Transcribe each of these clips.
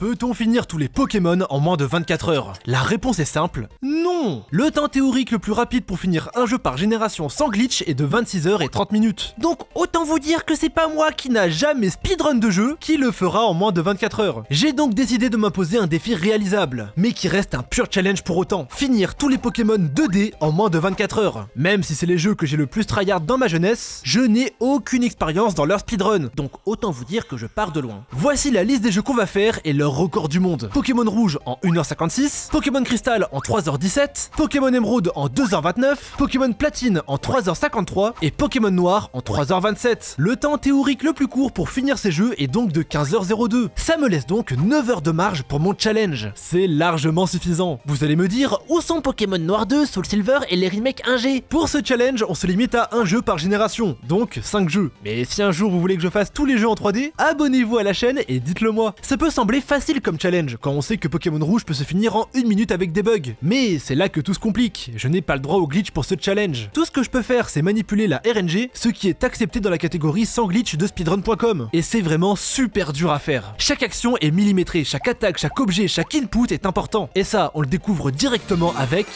Peut-on finir tous les Pokémon en moins de 24 heures? La réponse est simple, non. Le temps théorique le plus rapide pour finir un jeu par génération sans glitch est de 26 heures et 30 minutes. Donc autant vous dire que c'est pas moi qui n'a jamais speedrun de jeu qui le fera en moins de 24 heures. J'ai donc décidé de m'imposer un défi réalisable, mais qui reste un pur challenge pour autant. Finir tous les Pokémon 2D en moins de 24 heures. Même si c'est les jeux que j'ai le plus tryhard dans ma jeunesse, je n'ai aucune expérience dans leur speedrun, donc autant vous dire que je pars de loin. Voici la liste des jeux qu'on va faire et leur record du monde. Pokémon Rouge en 1h56, Pokémon Crystal en 3h17, Pokémon Émeraude en 2h29, Pokémon Platine en 3h53 et Pokémon Noir en 3h27. Le temps théorique le plus court pour finir ces jeux est donc de 15h02. Ça me laisse donc 9 heures de marge pour mon challenge. C'est largement suffisant. Vous allez me dire, où sont Pokémon Noir 2, Soul Silver et les remakes 1G? Pour ce challenge, on se limite à un jeu par génération, donc 5 jeux. Mais si un jour vous voulez que je fasse tous les jeux en 3D, abonnez-vous à la chaîne et dites-le moi. Ça peut sembler facile comme challenge, quand on sait que Pokémon Rouge peut se finir en 1 minute avec des bugs. Mais c'est là que tout se complique, je n'ai pas le droit au glitch pour ce challenge. Tout ce que je peux faire, c'est manipuler la RNG, ce qui est accepté dans la catégorie sans glitch de speedrun.com. Et c'est vraiment super dur à faire. Chaque action est millimétrée, chaque attaque, chaque objet, chaque input est important. Et ça, on le découvre directement avec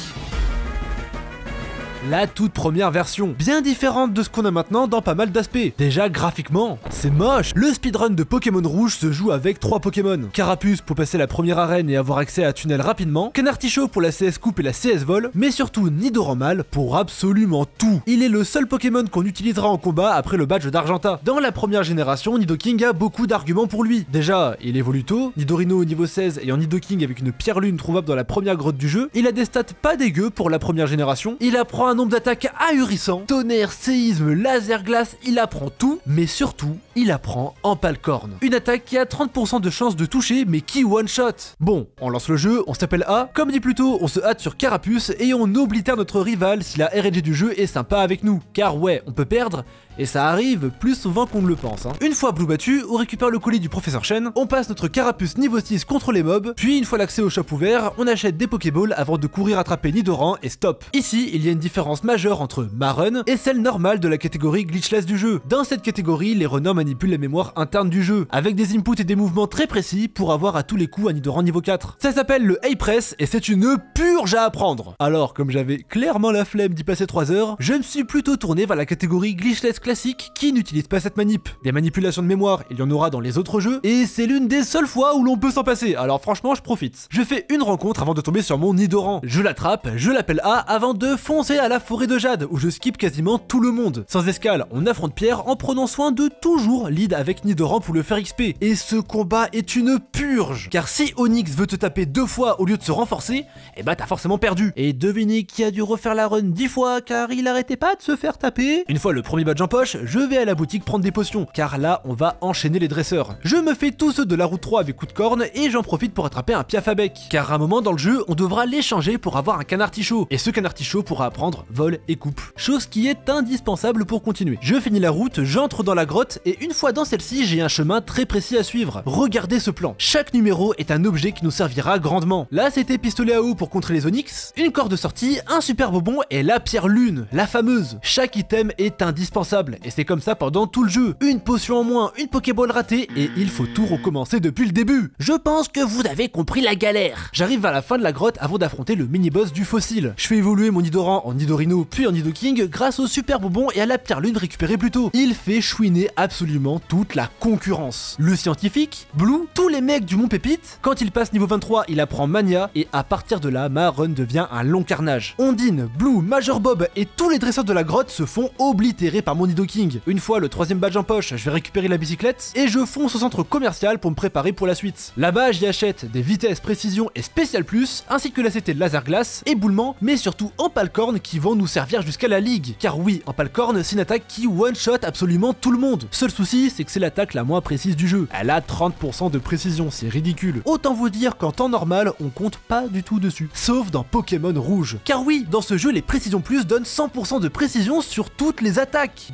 la toute première version, bien différente de ce qu'on a maintenant dans pas mal d'aspects. Déjà graphiquement, c'est moche. Le speedrun de Pokémon Rouge se joue avec 3 Pokémon. Carapuce pour passer la première arène et avoir accès à tunnel rapidement, Canartichaud pour la CS Coupe et la CS Vol, mais surtout Nidoran Mâle pour absolument tout. Il est le seul Pokémon qu'on utilisera en combat après le badge d'Argenta. Dans la première génération, Nidoking a beaucoup d'arguments pour lui. Déjà, il évolue tôt, Nidorino au niveau 16 ayant Nidoking avec une pierre lune trouvable dans la première grotte du jeu, il a des stats pas dégueux pour la première génération, il apprend un nombre d'attaques ahurissant, tonnerre, séisme, laser glace, il apprend tout, mais surtout, il apprend Empalcorn. Une attaque qui a 30% de chance de toucher, mais qui one-shot. Bon, on lance le jeu, on s'appelle A, comme dit plus tôt, on se hâte sur Carapuce et on oblitère notre rival si la RNG du jeu est sympa avec nous. Car ouais, on peut perdre, et ça arrive plus souvent qu'on ne le pense. Une fois Blue battu, on récupère le colis du professeur Chen, on passe notre Carapuce niveau 6 contre les mobs, puis une fois l'accès au shop ouvert, on achète des Pokéballs avant de courir attraper Nidoran et stop. Ici, il y a une différence majeure entre ma run et celle normale de la catégorie glitchless du jeu. Dans cette catégorie, les runners manipulent la mémoire interne du jeu, avec des inputs et des mouvements très précis pour avoir à tous les coups un Nidoran niveau 4. Ça s'appelle le A-Press et c'est une purge à apprendre. Alors, comme j'avais clairement la flemme d'y passer 3 heures, je me suis plutôt tourné vers la catégorie glitchless classique qui n'utilise pas cette manip. Des manipulations de mémoire, il y en aura dans les autres jeux, et c'est l'une des seules fois où l'on peut s'en passer, alors franchement je profite. Je fais une rencontre avant de tomber sur mon Nidoran. Je l'attrape, je l'appelle A avant de foncer à la forêt de Jade, où je skip quasiment tout le monde. Sans escale, on affronte Pierre en prenant soin de toujours lead avec Nidoran pour le faire XP. Et ce combat est une purge, car si Onyx veut te taper 2 fois au lieu de se renforcer, eh bah t'as forcément perdu. Et devinez qui a dû refaire la run 10 fois car il arrêtait pas de se faire taper. Une fois le premier badge en poche, je vais à la boutique prendre des potions, car là on va enchaîner les dresseurs. Je me fais tous ceux de la route 3 avec coup de corne et j'en profite pour attraper un Piaf à bec, car à un moment dans le jeu on devra l'échanger pour avoir un Canartichaud, et ce Canartichaud pourra apprendre vol et coupe, chose qui est indispensable pour continuer. Je finis la route, j'entre dans la grotte et une fois dans celle-ci j'ai un chemin très précis à suivre. Regardez ce plan, chaque numéro est un objet qui nous servira grandement. Là c'était pistolet à eau pour contrer les Onyx, une corde de sortie, un super bonbon et la pierre lune, la fameuse. Chaque item est indispensable et c'est comme ça pendant tout le jeu. Une potion en moins, une Pokéball ratée et il faut tout recommencer depuis le début. Je pense que vous avez compris la galère. J'arrive à la fin de la grotte avant d'affronter le mini-boss du fossile. Je fais évoluer mon Nidoran en Nidorino puis en Nidoking grâce au super bonbon et à la pierre lune récupérée plus tôt. Il fait chouiner absolument toute la concurrence. Le scientifique, Blue, tous les mecs du Mont Pépite, quand il passe niveau 23, il apprend Mania et à partir de là, ma run devient un long carnage. Ondine, Blue, Major Bob et tous les dresseurs de la grotte se font oblitérer par mon Nidoking. Une fois le 3ème badge en poche, je vais récupérer la bicyclette et je fonce au centre commercial pour me préparer pour la suite. Là-bas, j'y achète des vitesses, précision et spécial plus, ainsi que la CT laser glace, éboulement, mais surtout Empalcorn qui vont nous servir jusqu'à la ligue. Car oui, Empalcorn, c'est une attaque qui one-shot absolument tout le monde. Seul souci, c'est que c'est l'attaque la moins précise du jeu. Elle a 30% de précision, c'est ridicule. Autant vous dire qu'en temps normal, on compte pas du tout dessus. Sauf dans Pokémon Rouge. Car oui, dans ce jeu, les précisions plus donnent 100% de précision sur toutes les attaques.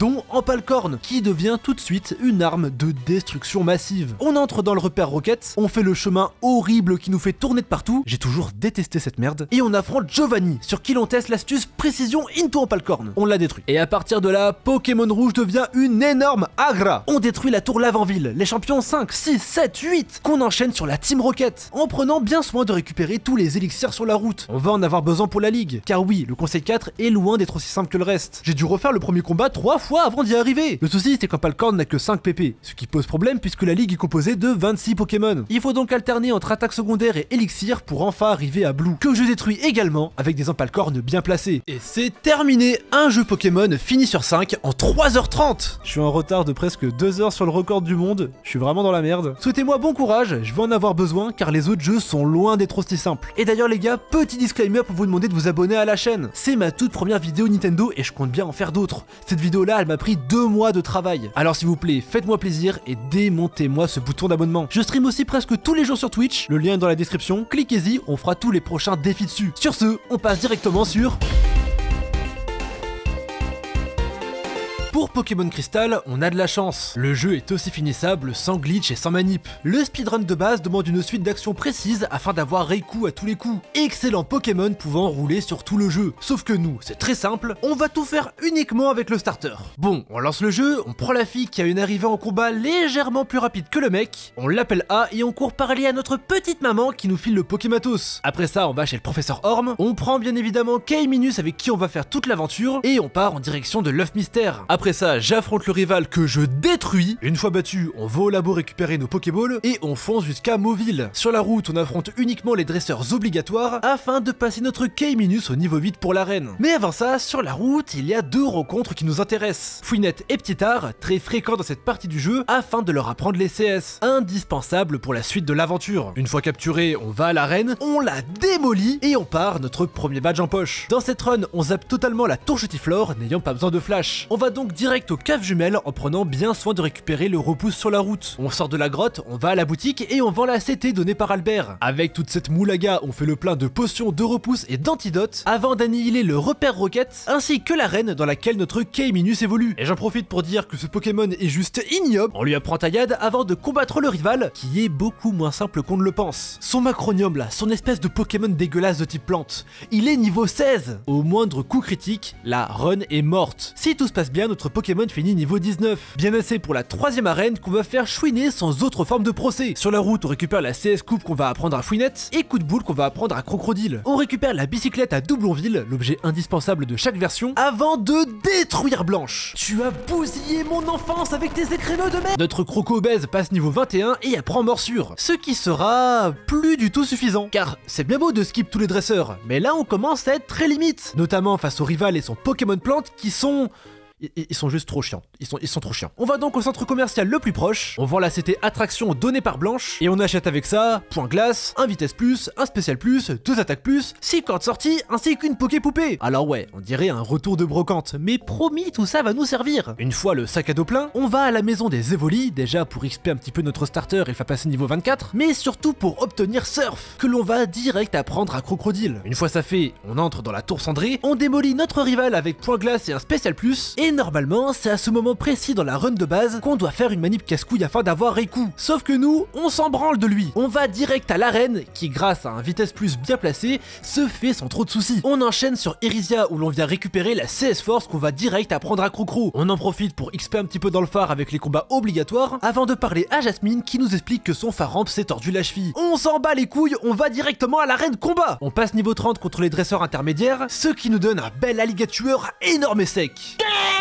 dont Ampalcorn, qui devient tout de suite une arme de destruction massive. On entre dans le repère Rocket, on fait le chemin horrible qui nous fait tourner de partout, j'ai toujours détesté cette merde, et on affronte Giovanni, sur qui l'on teste l'astuce précision into Ampalcorn. On l'a détruit. Et à partir de là, Pokémon Rouge devient une énorme agra. On détruit la tour Lavanville, les champions 5, 6, 7, 8, qu'on enchaîne sur la Team Rocket, en prenant bien soin de récupérer tous les élixirs sur la route. On va en avoir besoin pour la ligue, car oui, le conseil 4 est loin d'être aussi simple que le reste. J'ai dû refaire le premier combat 3 fois avant d'y arriver. Le souci c'est qu'Ampalcorn n'a que 5 PP, ce qui pose problème puisque la ligue est composée de 26 Pokémon. Il faut donc alterner entre attaque secondaire et élixir pour enfin arriver à Blue, que je détruis également avec des Ampalcorn bien placés. Et c'est terminé, un jeu Pokémon fini sur 5 en 3h30. Je suis en retard de presque 2 heures sur le record du monde, je suis vraiment dans la merde. Souhaitez-moi bon courage, je vais en avoir besoin car les autres jeux sont loin d'être aussi simples. Et d'ailleurs les gars, petit disclaimer pour vous demander de vous abonner à la chaîne. C'est ma toute première vidéo Nintendo et je compte bien en faire d'autres. Cette vidéo là, elle m'a pris 2 mois de travail. Alors s'il vous plaît, faites-moi plaisir et démontez-moi ce bouton d'abonnement. Je stream aussi presque tous les jours sur Twitch, le lien est dans la description, cliquez-y, on fera tous les prochains défis dessus. Sur ce, on passe directement sur... Pour Pokémon Crystal, on a de la chance. Le jeu est aussi finissable sans glitch et sans manip. Le speedrun de base demande une suite d'actions précises afin d'avoir Raikou à tous les coups. Excellent Pokémon pouvant rouler sur tout le jeu. Sauf que nous, c'est très simple, on va tout faire uniquement avec le starter. Bon, on lance le jeu, on prend la fille qui a une arrivée en combat légèrement plus rapide que le mec, on l'appelle A et on court parler à notre petite maman qui nous file le Pokématos. Après ça, on va chez le professeur Orm, on prend bien évidemment K-Minus avec qui on va faire toute l'aventure et on part en direction de l'œuf mystère. Après ça, j'affronte le rival que je détruis. Une fois battu, on va au labo récupérer nos Pokéballs et on fonce jusqu'à Mauville. Sur la route, on affronte uniquement les dresseurs obligatoires afin de passer notre K-Minus au niveau 8 pour l'arène. Mais avant ça, sur la route, il y a 2 rencontres qui nous intéressent. Fouinette et Ptitard, très fréquents dans cette partie du jeu, afin de leur apprendre les CS, indispensables pour la suite de l'aventure. Une fois capturé, on va à l'arène, on la démolit et on part notre premier badge en poche. Dans cette run, on zappe totalement la tour Chutiflore, n'ayant pas besoin de flash. On va donc direct aux caves jumelles en prenant bien soin de récupérer le repousse sur la route. On sort de la grotte, on va à la boutique et on vend la CT donnée par Albert. Avec toute cette moulaga, on fait le plein de potions, de repousse et d'antidotes avant d'annihiler le repère Rocket ainsi que l'arène dans laquelle notre K-Minus évolue. Et j'en profite pour dire que ce Pokémon est juste ignoble. On lui apprend taillade avant de combattre le rival qui est beaucoup moins simple qu'on ne le pense. Son Macronium là, son espèce de Pokémon dégueulasse de type plante, il est niveau 16. Au moindre coup critique, la run est morte. Si tout se passe bien, notre Pokémon finit niveau 19. Bien assez pour la 3ème arène qu'on va faire chouiner sans autre forme de procès. Sur la route, on récupère la CS Coupe qu'on va apprendre à Fouinette et Coup de boule qu'on va apprendre à Crocodile. On récupère la bicyclette à Doublonville, l'objet indispensable de chaque version, avant de détruire Blanche. Tu as bousillé mon enfance avec tes écrémeux de merde. Notre Croco obèse passe niveau 21 et apprend morsure, ce qui sera plus du tout suffisant. Car c'est bien beau de skip tous les dresseurs, mais là on commence à être très limite, notamment face au rival et son Pokémon plante qui sont... Ils sont juste trop chiants, ils sont trop chiants. On va donc au centre commercial le plus proche, on vend la CT attraction donnée par Blanche, et on achète avec ça, point glace, un vitesse plus, un spécial plus, 2 attaques plus, 6 cordes sorties, ainsi qu'une Poké Poupée. Alors ouais, on dirait un retour de brocante, mais promis, tout ça va nous servir. Une fois le sac à dos plein, on va à la maison des Evoli, déjà pour XP un petit peu notre starter et le faire passer niveau 24, mais surtout pour obtenir Surf, que l'on va direct apprendre à Crocodile. Une fois ça fait, on entre dans la tour cendrée, on démolit notre rival avec point glace et un spécial plus, et normalement, c'est à ce moment précis dans la run de base qu'on doit faire une manip casse-couille afin d'avoir Raikou. Sauf que nous, on s'en branle de lui. On va direct à l'arène, qui grâce à un vitesse plus bien placé, se fait sans trop de soucis. On enchaîne sur Irisia où l'on vient récupérer la CS Force qu'on va direct apprendre à Crocro. On en profite pour XP un petit peu dans le phare avec les combats obligatoires, avant de parler à Jasmine qui nous explique que son Pharamp s'est tordu la cheville. On s'en bat les couilles, on va directement à l'arène combat. On passe niveau 30 contre les dresseurs intermédiaires, ce qui nous donne un bel alligatueur énorme et sec.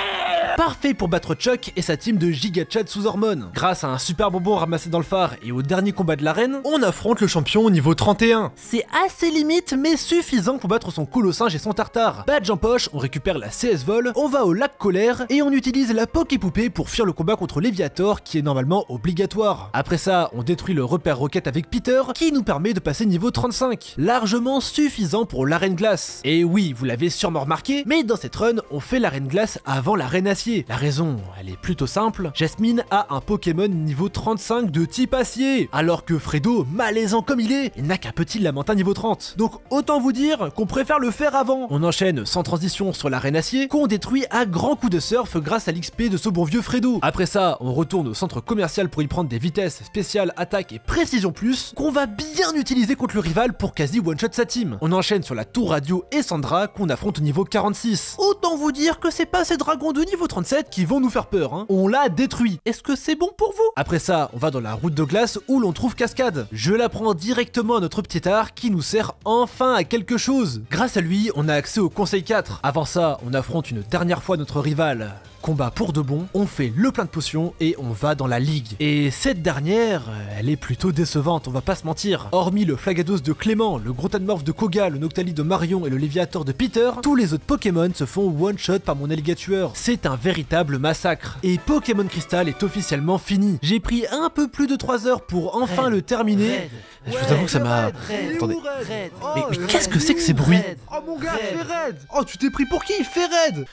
Parfait pour battre Chuck et sa team de Giga Chad sous hormones. Grâce à un super bonbon ramassé dans le phare et au dernier combat de l'arène, on affronte le champion au niveau 31. C'est assez limite mais suffisant pour battre son Colossinge et son Tartare. Badge en poche, on récupère la CS Vol, on va au lac Colère et on utilise la Poké Poupée pour fuir le combat contre Léviator qui est normalement obligatoire. Après ça, on détruit le repère Rocket avec Peter qui nous permet de passer niveau 35. Largement suffisant pour l'arène glace. Et oui, vous l'avez sûrement remarqué, mais dans cette run, on fait l'arène glace avant l'arène acier. acier. La raison, elle est plutôt simple. Jasmine a un Pokémon niveau 35 de type acier, alors que Fredo, malaisant comme il n'a qu'un petit Lamentin niveau 30. Donc autant vous dire qu'on préfère le faire avant. On enchaîne sans transition sur l'arène acier, qu'on détruit à grands coups de surf grâce à l'XP de ce bon vieux Fredo. Après ça, on retourne au centre commercial pour y prendre des vitesses spéciales, attaque et précision plus, qu'on va bien utiliser contre le rival pour quasi one-shot sa team. On enchaîne sur la tour radio et Sandra qu'on affronte au niveau 46. Autant vous dire que c'est pas ces dragons de niveau 37 qui vont nous faire peur, hein. On l'a détruit. Est-ce que c'est bon pour vous? Après ça, on va dans la route de glace où l'on trouve Cascade. Je la prends directement à notre petit art qui nous sert enfin à quelque chose. Grâce à lui, on a accès au Conseil 4. Avant ça, on affronte une dernière fois notre rival. Combat pour de bon, on fait le plein de potions et on va dans la ligue. Et cette dernière, elle est plutôt décevante, on va pas se mentir. Hormis le Flagados de Clément, le Grottanmorph de Koga, le Noctali de Marion et le Léviator de Peter, tous les autres Pokémon se font one-shot par mon Alligatueur. C'est un véritable massacre. Et Pokémon Crystal est officiellement fini. J'ai pris un peu plus de 3 heures pour enfin le terminer. Je vous avoue que ça m'a... Attendez. Mais qu'est-ce que c'est que ces bruits? Oh mon gars, fais raid! Oh, tu t'es pris pour qui? Fais raid!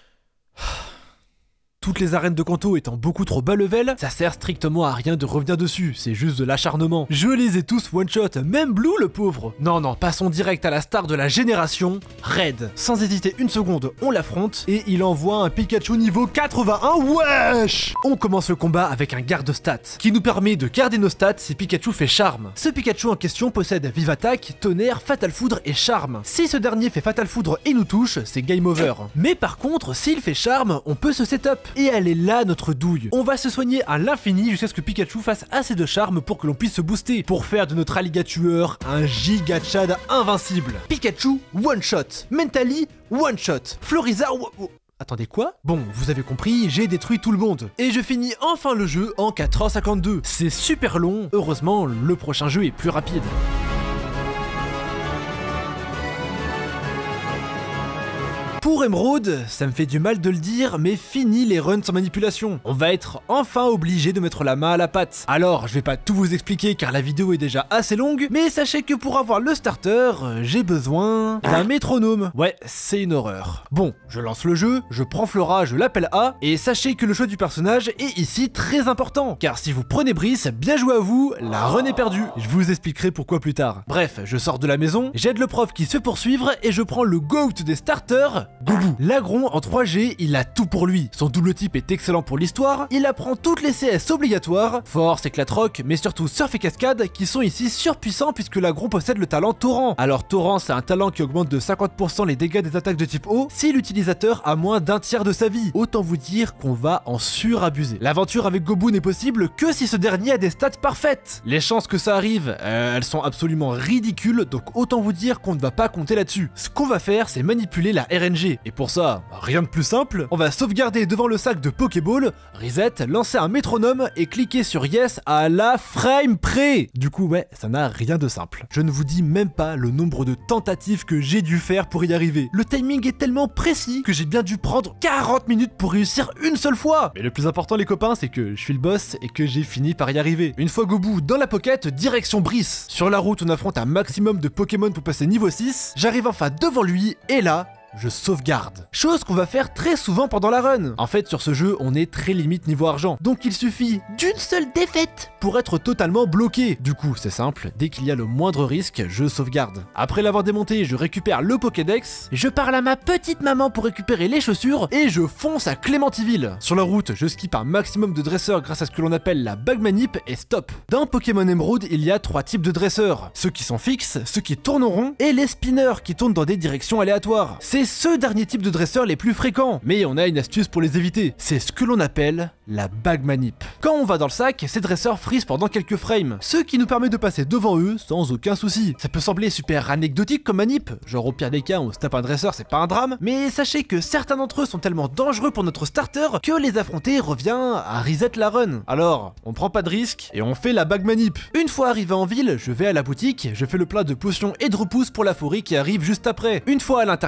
Toutes les arènes de Kanto étant beaucoup trop bas level, ça sert strictement à rien de revenir dessus, c'est juste de l'acharnement. Je les ai tous one-shot, même Blue le pauvre. Non, passons direct à la star de la génération, Red. Sans hésiter une seconde, on l'affronte et il envoie un Pikachu niveau 81, wesh! On commence le combat avec un garde stats, qui nous permet de garder nos stats si Pikachu fait charme. Ce Pikachu en question possède Vive Attaque, Tonnerre, Fatal Foudre et Charme. Si ce dernier fait Fatal Foudre et nous touche, c'est game over. Mais par contre, s'il fait charme, on peut se setup. Et elle est là notre douille. On va se soigner à l'infini jusqu'à ce que Pikachu fasse assez de charme pour que l'on puisse se booster, pour faire de notre Alligatueur un giga Chad invincible. Pikachu, one shot. Mentally, one shot. Florizard, attendez quoi? Bon, vous avez compris, j'ai détruit tout le monde. Et je finis enfin le jeu en 4h52. C'est super long, heureusement, le prochain jeu est plus rapide. Pour Emeraude, ça me fait du mal de le dire, mais fini les runs sans manipulation. On va être enfin obligé de mettre la main à la pâte. Alors, je vais pas tout vous expliquer car la vidéo est déjà assez longue, mais sachez que pour avoir le starter, j'ai besoin d'un métronome. Ouais, c'est une horreur. Bon, je lance le jeu, je prends Flora, je l'appelle A, et sachez que le choix du personnage est ici très important, car si vous prenez Brice, bien joué à vous, la run est perdue. Je vous expliquerai pourquoi plus tard. Bref, je sors de la maison, j'aide le prof qui se fait poursuivre, et je prends le GOAT des starters, Goubou. L'Agron en 3G, il a tout pour lui. Son double type est excellent pour l'histoire, il apprend toutes les CS obligatoires, Force, Éclat Rock, mais surtout Surf et Cascade, qui sont ici surpuissants puisque l'Agron possède le talent Torrent. Alors Torrent, c'est un talent qui augmente de 50% les dégâts des attaques de type eau si l'utilisateur a moins d'un tiers de sa vie. Autant vous dire qu'on va en surabuser. L'aventure avec Gobu n'est possible que si ce dernier a des stats parfaites. Les chances que ça arrive, elles sont absolument ridicules, donc autant vous dire qu'on ne va pas compter là-dessus. Ce qu'on va faire, c'est manipuler la RNG. Et pour ça, rien de plus simple, on va sauvegarder devant le sac de Pokéball, reset, lancer un métronome et cliquer sur Yes à la frame près. Du coup, ouais, ça n'a rien de simple. Je ne vous dis même pas le nombre de tentatives que j'ai dû faire pour y arriver. Le timing est tellement précis que j'ai bien dû prendre 40 minutes pour réussir une seule fois. Mais le plus important les copains, c'est que je suis le boss et que j'ai fini par y arriver. Une fois Gobu dans la pocket, direction Brice. Sur la route, on affronte un maximum de Pokémon pour passer niveau 6. J'arrive enfin devant lui et là, je sauvegarde. Chose qu'on va faire très souvent pendant la run. En fait, sur ce jeu, on est très limite niveau argent. Donc il suffit d'une seule défaite pour être totalement bloqué. Du coup, c'est simple, dès qu'il y a le moindre risque, je sauvegarde. Après l'avoir démonté, je récupère le Pokédex, je parle à ma petite maman pour récupérer les chaussures et je fonce à Clémentiville. Sur la route, je skip un maximum de dresseurs grâce à ce que l'on appelle la bag manip et stop. Dans Pokémon Emerald, il y a 3 types de dresseurs. Ceux qui sont fixes, ceux qui tournent rond et les spinners qui tournent dans des directions aléatoires. C'est ce dernier type de dresseurs les plus fréquents, mais on a une astuce pour les éviter. C'est ce que l'on appelle la bag manip. Quand on va dans le sac, ces dresseurs freeze pendant quelques frames, ce qui nous permet de passer devant eux sans aucun souci. Ça peut sembler super anecdotique comme manip, genre au pire des cas on se tape un dresseur, c'est pas un drame, mais sachez que certains d'entre eux sont tellement dangereux pour notre starter que les affronter revient à reset la run. Alors, on prend pas de risque et on fait la bag manip. Une fois arrivé en ville, je vais à la boutique, je fais le plein de potions et de repousses pour la forêt qui arrive juste après. Une fois à l'intérieur, je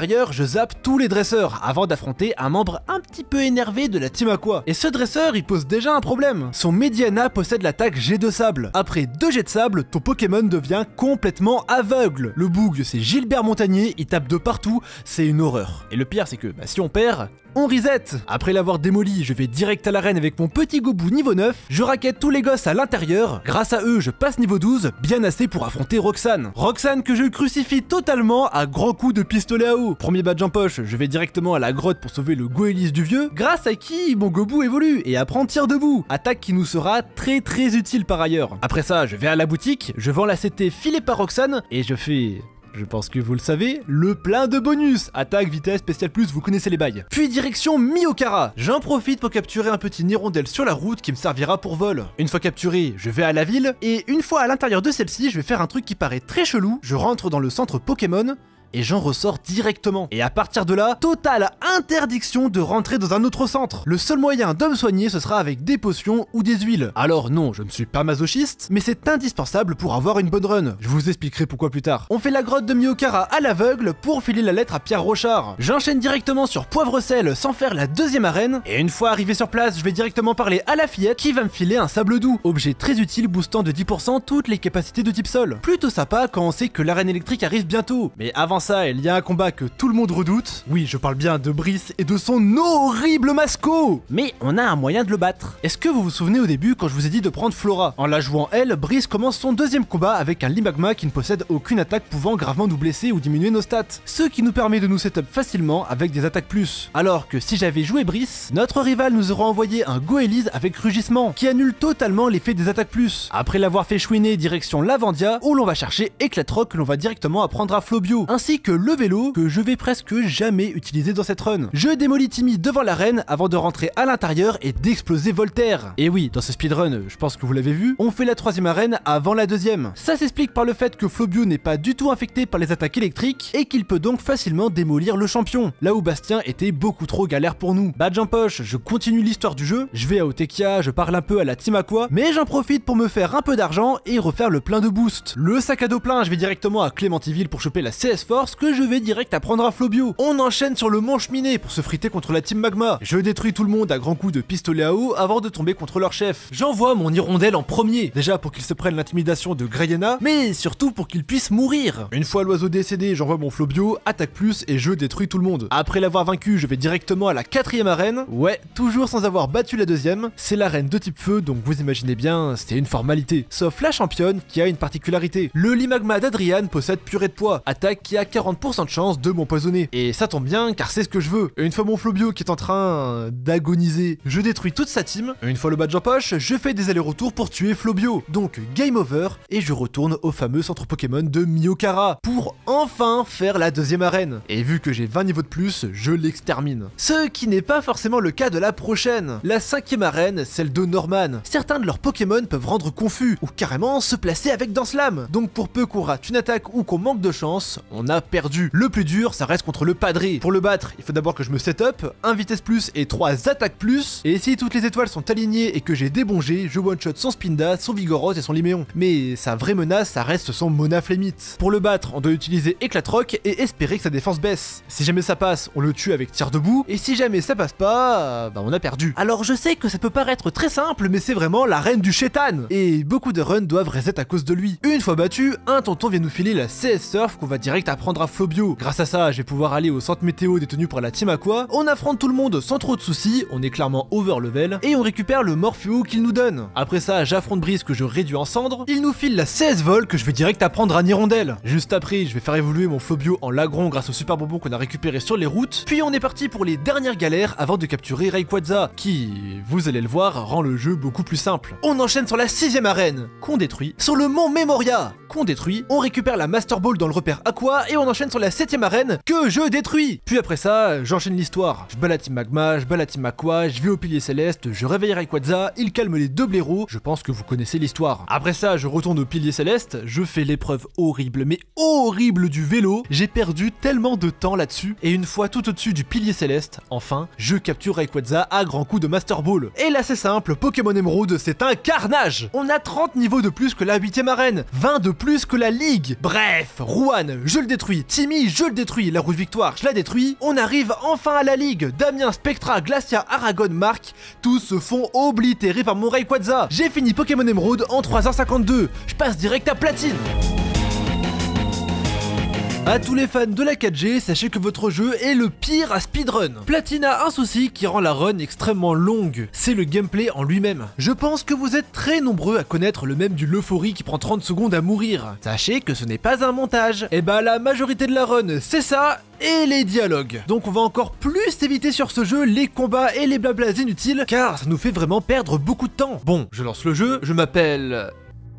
zappe tous les dresseurs avant d'affronter un membre un petit peu énervé de la Team Aqua. Et ce dresseur, il pose déjà un problème. Son Mediana possède l'attaque jet de sable. Après 2 jets de sable, ton Pokémon devient complètement aveugle. Le boug, c'est Gilbert Montagnier, il tape de partout, c'est une horreur. Et le pire, c'est que si on perd, on reset. Après l'avoir démoli, je vais direct à l'arène avec mon petit Gobou niveau 9, je raquette tous les gosses à l'intérieur, grâce à eux je passe niveau 12, bien assez pour affronter Roxane. Roxane que je crucifie totalement à grands coups de pistolet à eau. Premier badge en poche, je vais directement à la grotte pour sauver le Goélis du vieux, grâce à qui mon Gobou évolue et apprend tir debout, attaque qui nous sera très utile par ailleurs. Après ça, je vais à la boutique, je vends la CT filée par Roxane et je fais... Je pense que vous le savez, le plein de bonus. Attaque, vitesse, spécial plus, vous connaissez les bails. Puis direction Miokara. J'en profite pour capturer un petit hirondelle sur la route qui me servira pour vol. Une fois capturé, je vais à la ville, et une fois à l'intérieur de celle-ci, je vais faire un truc qui paraît très chelou. Je rentre dans le centre Pokémon, et j'en ressors directement. Et à partir de là, totale interdiction de rentrer dans un autre centre. Le seul moyen de me soigner, ce sera avec des potions ou des huiles. Alors non, je ne suis pas masochiste, mais c'est indispensable pour avoir une bonne run. Je vous expliquerai pourquoi plus tard. On fait la grotte de Miokara à l'aveugle pour filer la lettre à Pierre Rochard. J'enchaîne directement sur Poivre-Sel sans faire la deuxième arène, et une fois arrivé sur place, je vais directement parler à la fillette qui va me filer un sable doux. Objet très utile boostant de 10% toutes les capacités de type sol. Plutôt sympa quand on sait que l'arène électrique arrive bientôt. Mais avant ça, il y a un combat que tout le monde redoute. Oui, je parle bien de Brice et de son horrible Masco. Mais on a un moyen de le battre. Est-ce que vous vous souvenez au début quand je vous ai dit de prendre Flora? En la jouant elle, Brice commence son deuxième combat avec un Limagma qui ne possède aucune attaque pouvant gravement nous blesser ou diminuer nos stats. Ce qui nous permet de nous setup facilement avec des attaques plus. Alors que si j'avais joué Brice, notre rival nous aurait envoyé un Goélis avec Rugissement qui annule totalement l'effet des attaques plus. Après l'avoir fait chouiner direction Lavandia où l'on va chercher Éclatroc que l'on va directement apprendre à Flobio, ainsi que le vélo que je vais presque jamais utiliser dans cette run. Je démolis Timmy devant l'arène avant de rentrer à l'intérieur et d'exploser Voltaire. Et oui, dans ce speedrun, je pense que vous l'avez vu, on fait la troisième arène avant la deuxième. Ça s'explique par le fait que Flobio n'est pas du tout infecté par les attaques électriques et qu'il peut donc facilement démolir le champion, là où Bastien était beaucoup trop galère pour nous. Badge en poche, je continue l'histoire du jeu, je vais à Otekia, je parle un peu à la Team Aqua, mais j'en profite pour me faire un peu d'argent et refaire le plein de boost. Le sac à dos plein, je vais directement à Clémentiville pour choper la CS Force que je vais direct apprendre à Flobio. On enchaîne sur le Mont Cheminé pour se friter contre la Team Magma. Je détruis tout le monde à grands coups de pistolet à eau avant de tomber contre leur chef. J'envoie mon hirondelle en premier, déjà pour qu'il se prenne l'intimidation de Greyena, mais surtout pour qu'il puisse mourir. Une fois l'oiseau décédé, j'envoie mon Flobio, attaque plus et je détruis tout le monde. Après l'avoir vaincu, je vais directement à la quatrième arène. Ouais, toujours sans avoir battu la deuxième. C'est l'arène de type feu, donc vous imaginez bien, c'était une formalité. Sauf la championne qui a une particularité. Le Limagma d'Adrian possède purée de poids, attaque qui a 40% de chance de m'empoisonner. Et ça tombe bien car c'est ce que je veux. Une fois mon Flobio qui est en train d'agoniser, je détruis toute sa team. Une fois le badge en poche, je fais des allers-retours pour tuer Flobio. Donc game over et je retourne au fameux centre Pokémon de Miokara pour enfin faire la deuxième arène. Et vu que j'ai 20 niveaux de plus, je l'extermine. Ce qui n'est pas forcément le cas de la prochaine. La cinquième arène, celle de Norman. Certains de leurs Pokémon peuvent rendre confus ou carrément se placer avec Danslam. Donc pour peu qu'on rate une attaque ou qu'on manque de chance, on a perdu. Le plus dur, ça reste contre le Padré. Pour le battre, il faut d'abord que je me setup, 1 vitesse plus et 3 attaques plus. Et si toutes les étoiles sont alignées et que j'ai des bons jets, je one-shot son Spinda, son Vigoroth et son Liméon. Mais sa vraie menace, ça reste son Monaflémite. Pour le battre, on doit utiliser Éclatroc et espérer que sa défense baisse. Si jamais ça passe, on le tue avec tir debout. Et si jamais ça passe pas, on a perdu. Alors je sais que ça peut paraître très simple, mais c'est vraiment la reine du chétan. Et beaucoup de runs doivent reset à cause de lui. Une fois battu, un tonton vient nous filer la CS Surf qu'on va direct apprendre à Flobio. Grâce à ça, je vais pouvoir aller au centre météo détenu par la Team Aqua. On affronte tout le monde sans trop de soucis, on est clairement over level et on récupère le Morpheo qu'il nous donne. Après ça, j'affronte Brice que je réduis en cendres. Il nous file la CS Vol que je vais direct apprendre à Nirondelle. Juste après, je vais faire évoluer mon Flobio en Lagron grâce au super bonbon qu'on a récupéré sur les routes. Puis on est parti pour les dernières galères avant de capturer Rayquaza, qui, vous allez le voir, rend le jeu beaucoup plus simple. On enchaîne sur la 6ème arène, qu'on détruit, sur le mont Memoria, qu'on détruit, on récupère la Master Ball dans le repère Aqua et on enchaîne sur la 7ème arène que je détruis. Puis après ça, j'enchaîne l'histoire. Je bats la Team Magma, je bats la Team Aqua, je vais au pilier céleste, je réveille Rayquaza, il calme les deux blaireaux, je pense que vous connaissez l'histoire. Après ça, je retourne au pilier céleste, je fais l'épreuve horrible, mais horrible du vélo. J'ai perdu tellement de temps là-dessus. Et une fois tout au-dessus du pilier céleste, enfin, je capture Rayquaza à grands coups de Master Ball. Et là c'est simple, Pokémon Émeraude, c'est un carnage. On a 30 niveaux de plus que la 8ème arène, 20 de plus plus que la ligue. Bref, Rouen, je le détruis. Timmy, je le détruis. La Rouge Victoire, je la détruis. On arrive enfin à la ligue. Damien, Spectra, Glacia, Aragon, Marc, tous se font oblitérer par mon Rayquaza. J'ai fini Pokémon Emerald en 3h52. Je passe direct à Platine. A tous les fans de la 4G, sachez que votre jeu est le pire à speedrun. Platine a un souci qui rend la run extrêmement longue, c'est le gameplay en lui-même. Je pense que vous êtes très nombreux à connaître le mème du Leuphorie qui prend 30 secondes à mourir. Sachez que ce n'est pas un montage. Et bah la majorité de la run, c'est ça, et les dialogues. Donc on va encore plus éviter sur ce jeu les combats et les blablas inutiles, car ça nous fait vraiment perdre beaucoup de temps. Bon, je lance le jeu, je m'appelle...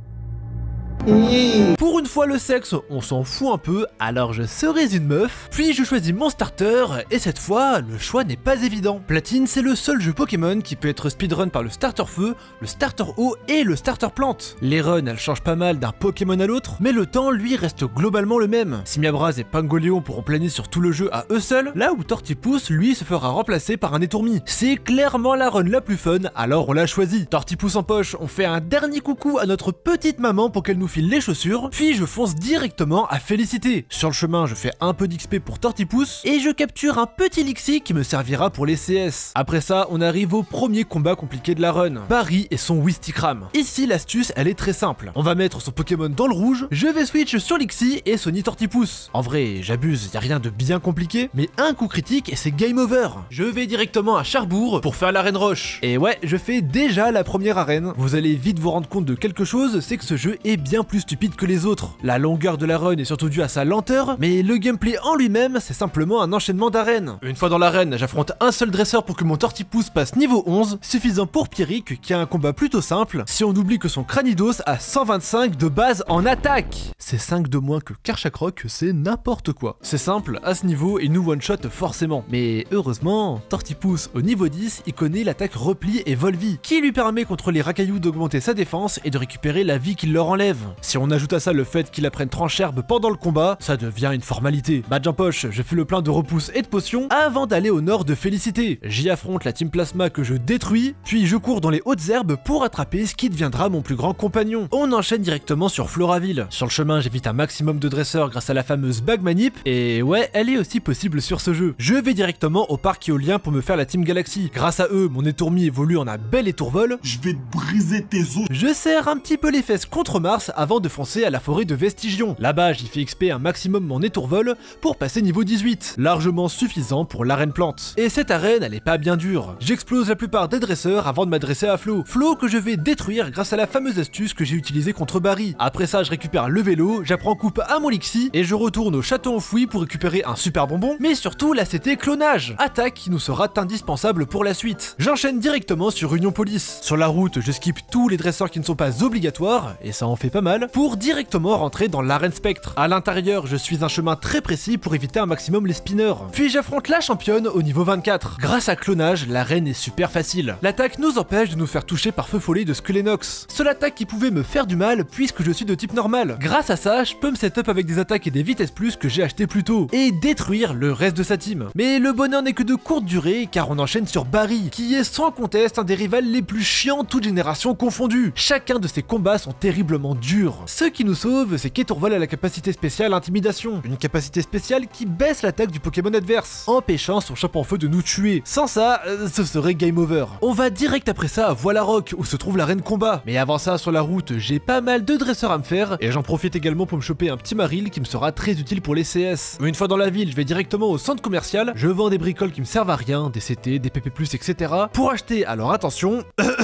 Pour une fois le sexe, on s'en fout un peu, alors je serai une meuf, puis je choisis mon starter, et cette fois, le choix n'est pas évident. Platine, c'est le seul jeu Pokémon qui peut être speedrun par le starter feu, le starter eau et le starter plante. Les runs, elles changent pas mal d'un Pokémon à l'autre, mais le temps, lui, reste globalement le même. Simiabras et Pangoléon pourront planer sur tout le jeu à eux seuls, là où Tortipousse, lui, se fera remplacer par un étourmi. C'est clairement la run la plus fun, alors on l'a choisi. Tortipousse en poche, on fait un dernier coucou à notre petite maman pour qu'elle nous file les chaussures, puis je fonce directement à Félicité. Sur le chemin, je fais un peu d'XP pour Tortipousse, et je capture un petit Lixie qui me servira pour les CS. Après ça, on arrive au premier combat compliqué de la run, Barry et son Wistikram. Ici, l'astuce, elle est très simple. On va mettre son Pokémon dans le rouge, je vais switch sur Lixie et Sony Tortipousse. En vrai, j'abuse, y a rien de bien compliqué, mais un coup critique et c'est game over. Je vais directement à Charbourg pour faire l'arène roche. Et ouais, je fais déjà la première arène. Vous allez vite vous rendre compte de quelque chose, c'est que ce jeu est bien plus stupide que les autres. La longueur de la run est surtout due à sa lenteur, mais le gameplay en lui-même, c'est simplement un enchaînement d'arènes. Une fois dans l'arène, j'affronte un seul dresseur pour que mon Tortipousse passe niveau 11, suffisant pour Pierrick qui a un combat plutôt simple, si on oublie que son Cranidos a 125 de base en attaque. C'est 5 de moins que Karchakroc, c'est n'importe quoi. C'est simple, à ce niveau, il nous one-shot forcément. Mais heureusement, Tortipousse au niveau 10, il connaît l'attaque repli et Volvi, qui lui permet contre les racailloux d'augmenter sa défense et de récupérer la vie qu'il leur enlève. Si on ajoute à ça le fait qu'il apprenne trancherbe pendant le combat, ça devient une formalité. Badge en poche, je fais le plein de repousses et de potions avant d'aller au nord de Félicité. J'y affronte la team Plasma que je détruis, puis je cours dans les hautes herbes pour attraper ce qui deviendra mon plus grand compagnon. On enchaîne directement sur Floraville. Sur le chemin, j'évite un maximum de dresseurs grâce à la fameuse bague manip, et ouais, elle est aussi possible sur ce jeu. Je vais directement au parc éolien pour me faire la team Galaxy. Grâce à eux, mon étourmi évolue en un bel étourvol. Je vais te briser tes os. Je serre un petit peu les fesses contre Mars avant de foncer à la forêt de Vestigion. Là-bas, j'y fais XP un maximum mon étourvol pour passer niveau 18, largement suffisant pour l'arène plante. Et cette arène, elle est pas bien dure. J'explose la plupart des dresseurs avant de m'adresser à Flo. Flo que je vais détruire grâce à la fameuse astuce que j'ai utilisée contre Barry. Après ça, je récupère le vélo, j'apprends coupe à mon Lixie et je retourne au château enfoui pour récupérer un super bonbon, mais surtout là c'était clonage, attaque qui nous sera indispensable pour la suite. J'enchaîne directement sur Union Police. Sur la route, je skip tous les dresseurs qui ne sont pas obligatoires, et ça en fait pas mal, pour directement rentrer dans l'arène spectre. À l'intérieur, je suis un chemin très précis pour éviter un maximum les spinners. Puis j'affronte la championne au niveau 24. Grâce à clonage, l'arène est super facile. L'attaque nous empêche de nous faire toucher par feu follet de Skelenox. Seule attaque qui pouvait me faire du mal puisque je suis de type normal. Grâce à ça, je peux me setup avec des attaques et des vitesses plus que j'ai acheté plus tôt et détruire le reste de sa team. Mais le bonheur n'est que de courte durée car on enchaîne sur Barry, qui est sans conteste un des rivales les plus chiants toute génération confondue. Chacun de ses combats sont terriblement durs. Ce qui nous sauve, c'est qu'Étourvol a la capacité spéciale Intimidation, une capacité spéciale qui baisse l'attaque du Pokémon adverse, empêchant son chape en feu de nous tuer. Sans ça, ce serait game over. On va direct après ça à Voilarock, où se trouve l'arène combat. Mais avant ça, sur la route, j'ai pas mal de dresseurs à me faire, et j'en profite également pour me choper un petit Maril qui me sera très utile pour les CS. Une fois dans la ville, je vais directement au centre commercial, je vends des bricoles qui me servent à rien, des CT, des PP+, etc. pour acheter, alors attention,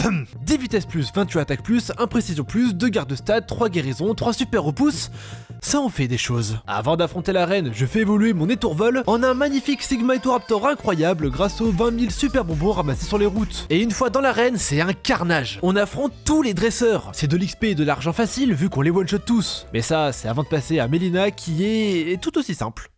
10 vitesses plus, 28 attaques plus, 1 précision plus, 2 gardes stats, 3 guérisons, 3 super repousses. Ça en fait des choses. Avant d'affronter l'arène, je fais évoluer mon étourvol en un magnifique Sigma Etoraptor incroyable grâce aux 20 000 super bonbons ramassés sur les routes. Et une fois dans l'arène, c'est un carnage. On affronte tous les dresseurs. C'est de l'XP et de l'argent facile vu qu'on les one-shot tous. Mais ça, c'est avant de passer à Mélina qui est tout aussi simple.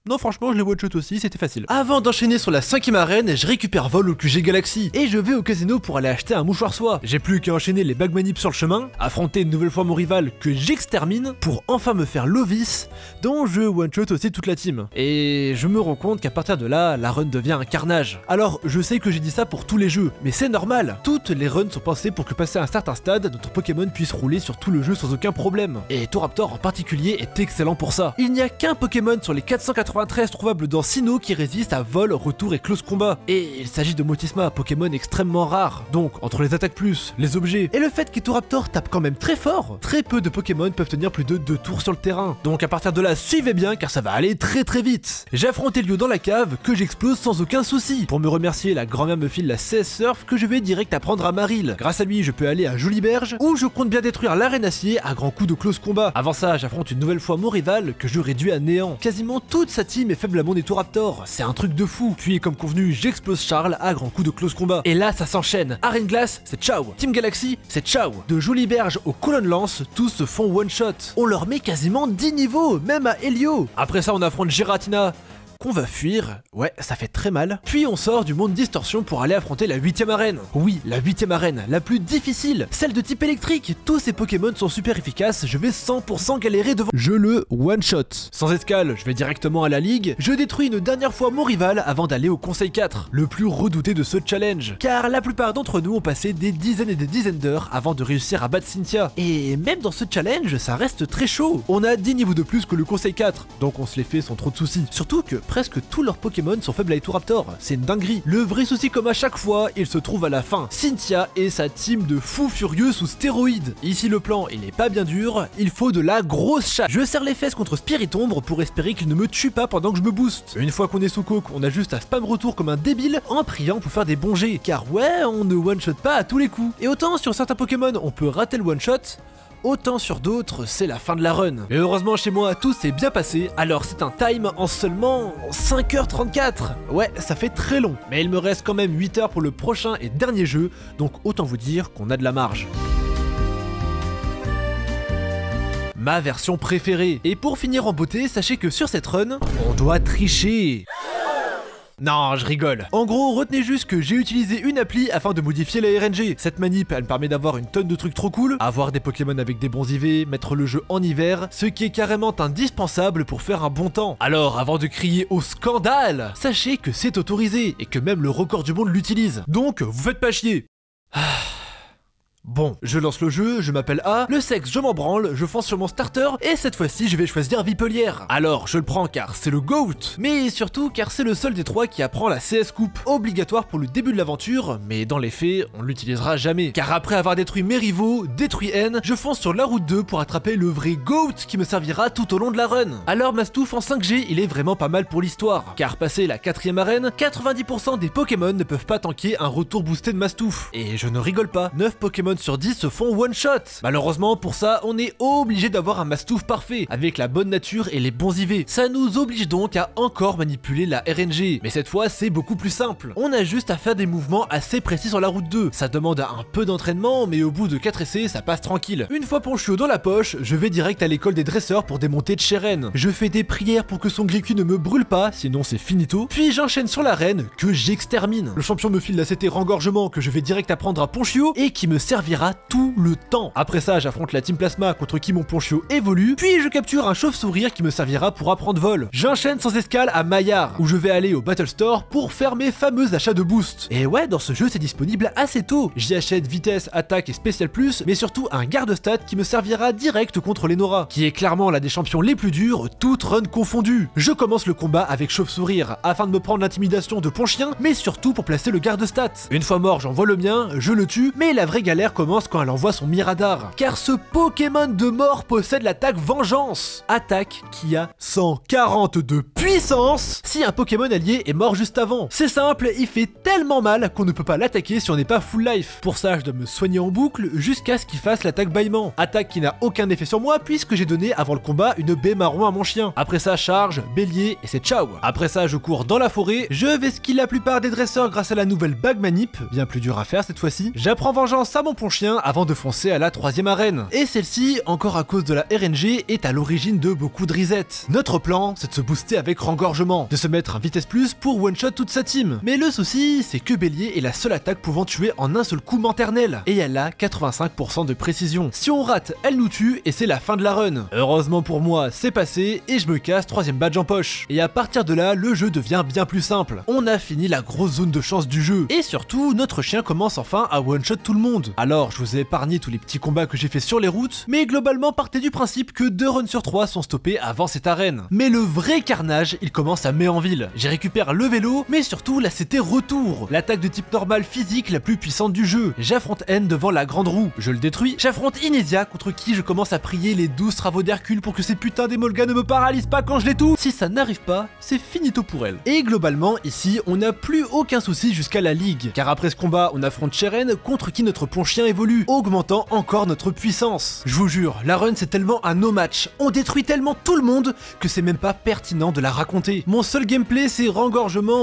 Non franchement je les one-shot aussi, c'était facile. Avant d'enchaîner sur la 5ème arène, je récupère vol au QG Galaxy et je vais au casino pour aller acheter un mouchoir soie. J'ai plus qu'à enchaîner les bag manip sur le chemin, affronter une nouvelle fois mon rival que j'extermine pour enfin me faire Lovis, dont je one-shot aussi toute la team. Et je me rends compte qu'à partir de là, la run devient un carnage. Alors je sais que j'ai dit ça pour tous les jeux, mais c'est normal. Toutes les runs sont pensées pour que passé un certain stade, notre Pokémon puisse rouler sur tout le jeu sans aucun problème. Et Toraptor en particulier est excellent pour ça. Il n'y a qu'un Pokémon sur les 493 trouvables dans Sinnoh qui résiste à vol, retour et close combat. Et il s'agit de Motisma, Pokémon extrêmement rare. Donc entre les attaques plus, les objets et le fait qu'Etoraptor tape quand même très fort, très peu de Pokémon peuvent tenir plus de 2 tours sur le terrain. Donc à partir de là, suivez bien car ça va aller très vite. J'ai affronté Lio dans la cave que j'explose sans aucun souci. Pour me remercier, la grand-mère me file la 16 surf que je vais direct apprendre à Maril. Grâce à lui, je peux aller à Joliberge où je compte bien détruire l'arène acier à grands coups de close combat. Avant ça, j'affronte une nouvelle fois mon rival que je réduis à néant. Quasiment toute sa team est faible à mon Etoraptor. C'est un truc de fou. Puis comme convenu, j'explose Charles à grands coups de close combat. Et là, ça s'enchaîne. Arène glace, c'est ciao. Team Galaxy, c'est ciao. De Joliberge au Colonne Lance, tous se font one shot. On leur met quasiment 10 niveaux, même à Helio. Après ça, on affronte Giratina, qu'on va fuir, ouais ça fait très mal. Puis on sort du monde distorsion pour aller affronter la 8ème arène. Oui, la 8ème arène, la plus difficile, celle de type électrique. Tous ces Pokémon sont super efficaces, je vais 100% galérer devant. Je le one shot. Sans escale, je vais directement à la ligue, je détruis une dernière fois mon rival avant d'aller au conseil 4, le plus redouté de ce challenge. Car la plupart d'entre nous ont passé des dizaines et des dizaines d'heures avant de réussir à battre Cynthia. Et même dans ce challenge, ça reste très chaud. On a 10 niveaux de plus que le conseil 4, donc on se les fait sans trop de soucis. Surtout que presque tous leurs Pokémon sont faibles à Etoraptor, c'est une dinguerie. Le vrai souci comme à chaque fois, il se trouve à la fin. Cynthia et sa team de fous furieux sous stéroïdes. Ici le plan, il est pas bien dur, il faut de la grosse chatte. Je serre les fesses contre Spiritombre pour espérer qu'il ne me tue pas pendant que je me booste. Une fois qu'on est sous coke, on a juste à spam retour comme un débile en priant pour faire des bons jets. Car ouais, on ne one-shot pas à tous les coups. Et autant sur certains Pokémon, on peut rater le one-shot, autant sur d'autres, c'est la fin de la run. Mais heureusement chez moi, tout s'est bien passé, alors c'est un time en seulement 5h34. Ouais, ça fait très long. Mais il me reste quand même 8 heures pour le prochain et dernier jeu, donc autant vous dire qu'on a de la marge. Ma version préférée. Et pour finir en beauté, sachez que sur cette run, on doit tricher. Non, je rigole. En gros, retenez juste que j'ai utilisé une appli afin de modifier la RNG. Cette manip, elle me permet d'avoir une tonne de trucs trop cool, avoir des Pokémon avec des bons IV, mettre le jeu en hiver, ce qui est carrément indispensable pour faire un bon temps. Alors, avant de crier au scandale, sachez que c'est autorisé et que même le record du monde l'utilise. Donc, vous faites pas chier. Bon, je lance le jeu, je m'appelle A, le sexe je m'en branle, je fonce sur mon starter et cette fois-ci je vais choisir Vipelière. Alors je le prends car c'est le GOAT, mais surtout car c'est le seul des trois qui apprend la CS Coupe, obligatoire pour le début de l'aventure, mais dans les faits on l'utilisera jamais. Car après avoir détruit mes rivaux, détruit N, je fonce sur la route 2 pour attraper le vrai GOAT qui me servira tout au long de la run. Alors Mastouf en 5G il est vraiment pas mal pour l'histoire, car passé la 4ème arène, 90% des Pokémon ne peuvent pas tanker un retour boosté de Mastouf. Et je ne rigole pas, 9 Pokémon sur 10 se font one shot. Malheureusement pour ça on est obligé d'avoir un Mastouf parfait, avec la bonne nature et les bons IV. Ça nous oblige donc à encore manipuler la RNG, mais cette fois c'est beaucoup plus simple. On a juste à faire des mouvements assez précis sur la route 2. Ça demande un peu d'entraînement, mais au bout de 4 essais ça passe tranquille. Une fois Ponchio dans la poche, je vais direct à l'école des dresseurs pour démonter Cheren. Je fais des prières pour que son Glycu ne me brûle pas, sinon c'est finito. Puis j'enchaîne sur l'arène que j'extermine. Le champion me file la CT rengorgement que je vais direct apprendre à Ponchio et qui me servira tout le temps. Après ça, j'affronte la Team Plasma contre qui mon Ponchio évolue, puis je capture un chauve-sourire qui me servira pour apprendre vol. J'enchaîne sans escale à Maillard, où je vais aller au Battle Store pour faire mes fameux achats de boost. Et ouais, dans ce jeu, c'est disponible assez tôt. J'y achète vitesse, attaque et spécial plus, mais surtout un garde stat qui me servira direct contre les Nora, qui est clairement l'un des champions les plus durs, toute run confondue. Je commence le combat avec chauve-sourire, afin de me prendre l'intimidation de Ponchien, mais surtout pour placer le garde stat. Une fois mort, j'envoie le mien, je le tue, mais la vraie galère commence quand elle envoie son Miradar, car ce Pokémon de mort possède l'attaque Vengeance, attaque qui a 140 de puissance si un Pokémon allié est mort juste avant. C'est simple, il fait tellement mal qu'on ne peut pas l'attaquer si on n'est pas full life. Pour ça, je dois me soigner en boucle jusqu'à ce qu'il fasse l'attaque bâillement, attaque qui n'a aucun effet sur moi puisque j'ai donné avant le combat une baie marron à mon chien. Après ça, charge, bélier et c'est ciao. Après ça, je cours dans la forêt, je vais skill la plupart des dresseurs grâce à la nouvelle bague manip, bien plus dur à faire cette fois-ci. J'apprends Vengeance à mon Ponchien avant de foncer à la 3ème arène. Et celle-ci, encore à cause de la RNG, est à l'origine de beaucoup de resets. Notre plan, c'est de se booster avec Rengorgement, de se mettre un vitesse plus pour one-shot toute sa team. Mais le souci, c'est que Bélier est la seule attaque pouvant tuer en un seul coup Manternelle, et elle a 85% de précision. Si on rate, elle nous tue et c'est la fin de la run. Heureusement pour moi, c'est passé et je me casse 3ème badge en poche. Et à partir de là, le jeu devient bien plus simple. On a fini la grosse zone de chance du jeu. Et surtout, notre chien commence enfin à one-shot tout le monde. Alors, je vous ai épargné tous les petits combats que j'ai fait sur les routes, mais globalement partez du principe que 2 runs sur 3 sont stoppés avant cette arène. Mais le vrai carnage, il commence à Méanville. J'y récupère le vélo, mais surtout là c'était retour. L'attaque de type normal physique la plus puissante du jeu. J'affronte N devant la grande roue, je le détruis. J'affronte Inésia contre qui je commence à prier les 12 travaux d'Hercule pour que ces putains d'émolgas ne me paralysent pas quand je les touche. Si ça n'arrive pas, c'est finito pour elle. Et globalement, ici, on n'a plus aucun souci jusqu'à la ligue. Car après ce combat, on affronte Cheren contre qui notre Ponchien évolue, augmentant encore notre puissance. Je vous jure, la run c'est tellement un no-match. On détruit tellement tout le monde que c'est même pas pertinent de la raconter. Mon seul gameplay c'est Rengorgement,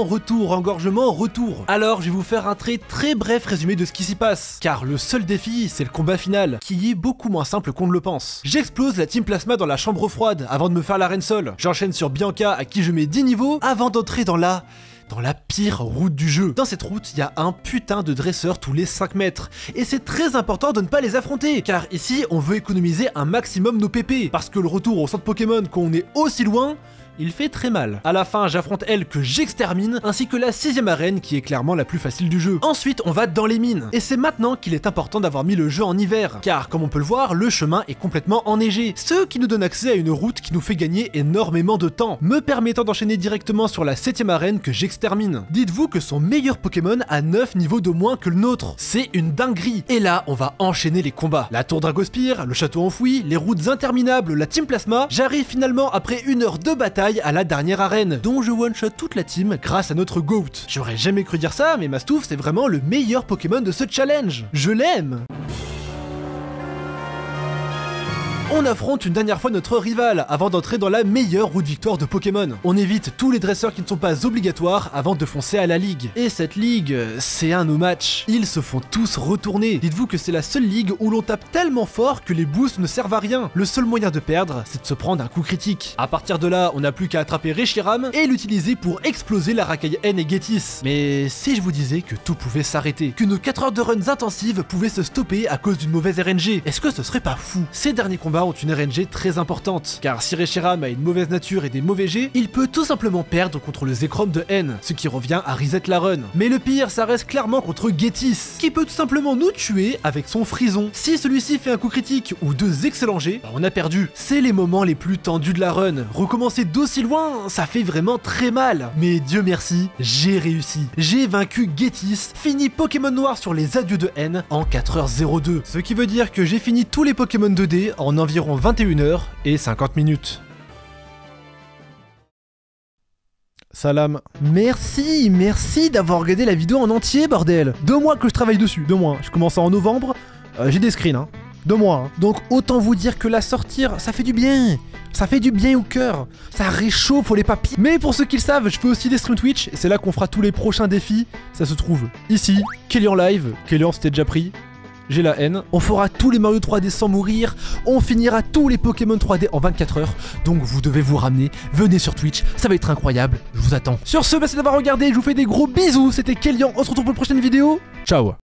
retour. Alors je vais vous faire un très bref résumé de ce qui s'y passe. Car le seul défi, c'est le combat final, qui est beaucoup moins simple qu'on ne le pense. J'explose la team Plasma dans la chambre froide avant de me faire l'arène sol. J'enchaîne sur Bianca à qui je mets 10 niveaux avant d'entrer dans la pire route du jeu. Dans cette route, il y a un putain de dresseurs tous les 5 mètres. Et c'est très important de ne pas les affronter, car ici, on veut économiser un maximum nos PP. Parce que le retour au centre Pokémon, quand on est aussi loin, il fait très mal. À la fin, j'affronte elle que j'extermine, ainsi que la 6ème arène qui est clairement la plus facile du jeu. Ensuite, on va dans les mines. Et c'est maintenant qu'il est important d'avoir mis le jeu en hiver, car comme on peut le voir, le chemin est complètement enneigé, ce qui nous donne accès à une route qui nous fait gagner énormément de temps, me permettant d'enchaîner directement sur la 7ème arène que j'extermine. Dites-vous que son meilleur Pokémon a 9 niveaux de moins que le nôtre. C'est une dinguerie. Et là, on va enchaîner les combats. La tour Dragospire, le château enfoui, les routes interminables, la team Plasma. J'arrive finalement après 1 heure de bataille à la dernière arène, dont je one-shot toute la team grâce à notre GOAT. J'aurais jamais cru dire ça, mais Mastouf c'est vraiment le meilleur Pokémon de ce challenge. Je l'aime. On affronte une dernière fois notre rival avant d'entrer dans la meilleure route victoire de Pokémon. On évite tous les dresseurs qui ne sont pas obligatoires avant de foncer à la ligue. Et cette ligue, c'est un no-match. Ils se font tous retourner. Dites-vous que c'est la seule ligue où l'on tape tellement fort que les boosts ne servent à rien. Le seul moyen de perdre, c'est de se prendre un coup critique. À partir de là, on n'a plus qu'à attraper Reshiram et l'utiliser pour exploser la racaille N et Getis. Mais si je vous disais que tout pouvait s'arrêter, que nos 4 heures de runs intensives pouvaient se stopper à cause d'une mauvaise RNG, est-ce que ce serait pas fou? Ces derniers combats ont une RNG très importante, car si Reshiram a une mauvaise nature et des mauvais jets, il peut tout simplement perdre contre le Zekrom de N, ce qui revient à reset la run. Mais le pire, ça reste clairement contre Getis, qui peut tout simplement nous tuer avec son frison. Si celui-ci fait un coup critique ou 2 excellents jets, on a perdu. C'est les moments les plus tendus de la run. Recommencer d'aussi loin, ça fait vraiment très mal. Mais Dieu merci, j'ai réussi. J'ai vaincu Getis, fini Pokémon Noir sur les adieux de N en 4h02. Ce qui veut dire que j'ai fini tous les Pokémon 2D en environ 21h et 50 minutes. Salam. Merci d'avoir regardé la vidéo en entier, bordel. 2 mois que je travaille dessus, 2 mois. Je commence en novembre, j'ai des screens, hein. 2 mois, hein. Donc autant vous dire que la sortir, ça fait du bien. Ça fait du bien au cœur. Ça réchauffe les papilles. Mais pour ceux qui le savent, je fais aussi des streams Twitch. Et c'est là qu'on fera tous les prochains défis. Ça se trouve ici, Kélian Live. Kélian c'était déjà pris. J'ai la haine. On fera tous les Mario 3D sans mourir. On finira tous les Pokémon 3D en 24 heures. Donc vous devez vous ramener. Venez sur Twitch. Ça va être incroyable. Je vous attends. Sur ce, merci d'avoir regardé. Je vous fais des gros bisous. C'était Kélian. On se retrouve pour une prochaine vidéo. Ciao.